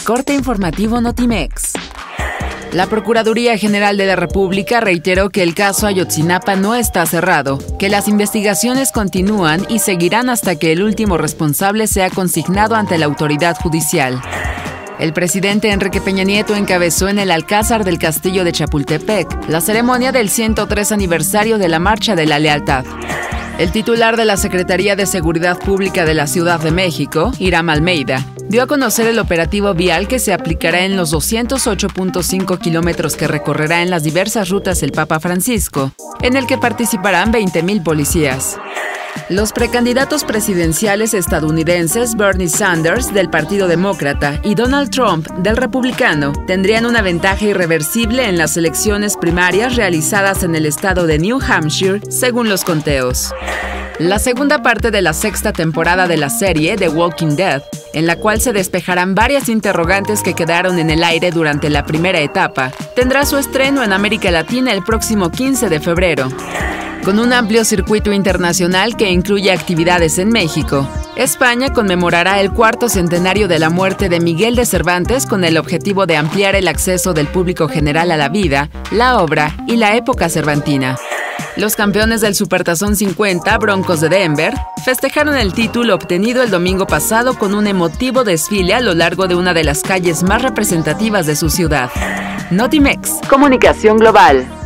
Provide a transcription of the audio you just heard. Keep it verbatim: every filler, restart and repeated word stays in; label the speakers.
Speaker 1: corte informativo Notimex. La Procuraduría General de la República reiteró que el caso Ayotzinapa no está cerrado, que las investigaciones continúan y seguirán hasta que el último responsable sea consignado ante la autoridad judicial. El presidente Enrique Peña Nieto encabezó en el Alcázar del Castillo de Chapultepec la ceremonia del ciento tres aniversario de la Marcha de la Lealtad. El titular de la Secretaría de Seguridad Pública de la Ciudad de México, Hiram Almeida, dio a conocer el operativo vial que se aplicará en los doscientos ocho punto cinco kilómetros que recorrerá en las diversas rutas el Papa Francisco, en el que participarán veinte mil policías. Los precandidatos presidenciales estadounidenses Bernie Sanders, del Partido Demócrata, y Donald Trump, del Republicano, tendrían una ventaja irreversible en las elecciones primarias realizadas en el estado de New Hampshire, según los conteos. La segunda parte de la sexta temporada de la serie The Walking Dead, en la cual se despejarán varias interrogantes que quedaron en el aire durante la primera etapa, tendrá su estreno en América Latina el próximo quince de febrero. Con un amplio circuito internacional que incluye actividades en México, España conmemorará el cuarto centenario de la muerte de Miguel de Cervantes con el objetivo de ampliar el acceso del público general a la vida, la obra y la época cervantina. Los campeones del Supertazón cincuenta, Broncos de Denver, festejaron el título obtenido el domingo pasado con un emotivo desfile a lo largo de una de las calles más representativas de su ciudad. Notimex, Comunicación Global.